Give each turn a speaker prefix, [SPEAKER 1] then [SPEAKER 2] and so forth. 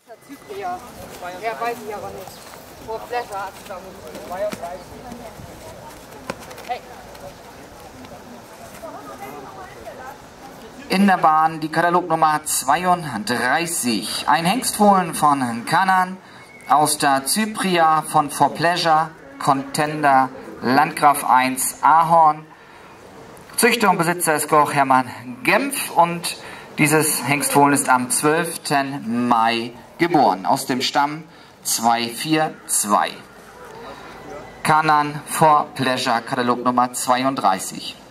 [SPEAKER 1] Cypria. Ja, weiß ich aber nicht. Vor Pleasure hat es da. Hey.
[SPEAKER 2] In der Bahn die Katalognummer 32. Ein Hengstfohlen von Kanan aus der Cypria von For Pleasure, Contender, Landgraf 1, Ahorn. Züchter und Besitzer ist Gorch Hermann Gempf und dieses Hengstfohlen ist am 12. Mai geboren, aus dem Stamm 242. Kanan For Pleasure, Katalognummer 32.